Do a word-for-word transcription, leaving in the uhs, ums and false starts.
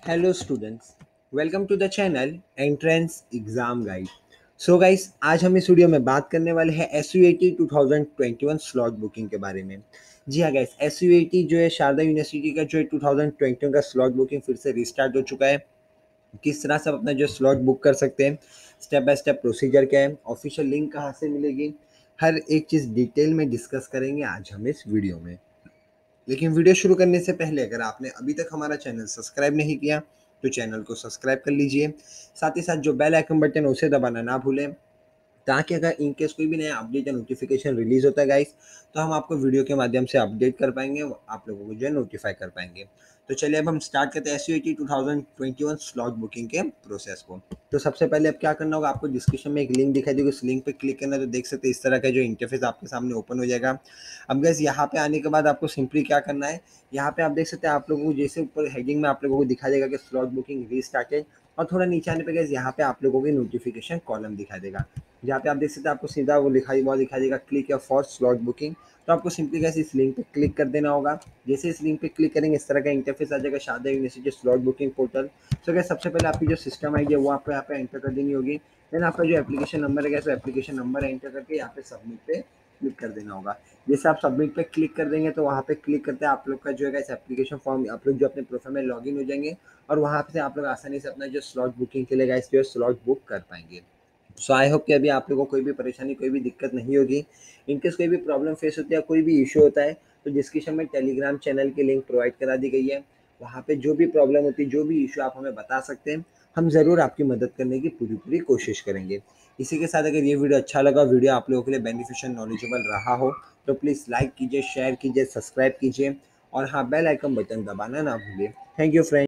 Hello students, welcome to the channel entrance exam guide. So guys, आज हम इस video में बात करने वाले हैं S U A T two thousand twenty one slot booking के बारे में। जी हाँ guys, S U A T जो है शारदा यूनिवर्सिटी का जो है टू थाउजेंड ट्वेंटी वन का स्लॉट बुकिंग फिर से रिस्टार्ट हो चुका है। किस तरह से आप अपना जो स्लॉट बुक कर सकते हैं, स्टेप बाय स्टेप प्रोसीजर क्या है, ऑफिशियल लिंक कहाँ से मिलेगी, हर एक चीज़ डिटेल में डिस्कस करेंगे आज हम इस वीडियो में। लेकिन वीडियो शुरू करने से पहले अगर आपने अभी तक हमारा चैनल सब्सक्राइब नहीं किया तो चैनल को सब्सक्राइब कर लीजिए। साथ ही साथ जो बेल आइकन बटन है उसे दबाना ना भूलें, ताकि अगर इन केस कोई भी नया अपडेट या नोटिफिकेशन रिलीज होता है गाइस, तो हम आपको वीडियो के माध्यम से अपडेट कर पाएंगे, आप लोगों को जो है नोटिफाई कर पाएंगे। तो चलिए अब हम स्टार्ट करते हैं S U A T two thousand twenty one slot booking के प्रोसेस को। तो सबसे पहले अब क्या करना होगा, आपको डिस्क्रिप्शन में एक लिंक दिखाई देगी, उस लिंक पे क्लिक करना है तो देख सकते हैं इस तरह का जो इंटरफेस आपके सामने ओपन हो जाएगा। अब गैस यहाँ पे आने के बाद आपको सिंपली क्या करना है, यहाँ पे आप देख सकते हैं आप लोगों को जैसे ऊपर हेडिंग में आप लोगों को दिखा देगा कि स्लॉट बुकिंग रीस्टार्टेड, और थोड़ा नीचे आने पे गैस यहाँ पे आप लोगों की नोटिफिकेशन कॉलम दिखा देगा, जहाँ पे आप देख सकते हैं आपको सीधा वो लिखाई हुआ दिखा देगा क्लिक या फॉर स्लॉट बुकिंग। तो आपको सिंपली कैसे इस लिंक पे क्लिक कर देना होगा। जैसे इस लिंक पे क्लिक करेंगे इस तरह का इंटरफेस आ जाएगा, Sharda university slot booking portal. तो क्या सबसे पहले आपकी जो सिस्टम आई है वो आपको यहाँ पे एंटर कर देनी होगी। देन आपका जो एप्लीकेशन नंबर है तो एप्लीकेशन नंबर एंटर करके यहाँ पे सबमिट पे क्लिक कर देना होगा। जैसे आप सबमिट पे क्लिक कर देंगे तो वहाँ पे क्लिक करते हैं आप लोग का जो है एप्लीकेशन फॉर्म, आप लोग जो अपने प्रोफाइल में लॉगिन हो जाएंगे और वहाँ से आप लोग आसानी से अपना जो स्लॉट बुकिंग के लिए गाइस जो है स्लॉट बुक कर पाएंगे। सो आई होप कि अभी आप लोगों को कोई भी परेशानी कोई भी दिक्कत नहीं होगी। इनकेस कोई भी प्रॉब्लम फेस होती है, कोई भी इशू होता है, तो डिस्क्रिप्शन में टेलीग्राम चैनल की लिंक प्रोवाइड करा दी गई है। वहाँ पे जो भी प्रॉब्लम होती है, जो भी इशू आप हमें बता सकते हैं, हम ज़रूर आपकी मदद करने की पूरी पूरी कोशिश करेंगे। इसी के साथ अगर ये वीडियो अच्छा लगा, वीडियो आप लोगों के लिए बेनिफिशियल नॉलेजेबल रहा हो, तो प्लीज़ लाइक कीजिए, शेयर कीजिए, सब्सक्राइब कीजिए और हाँ, बेल आइकन बटन दबाना ना भूलिए। Thank you friend.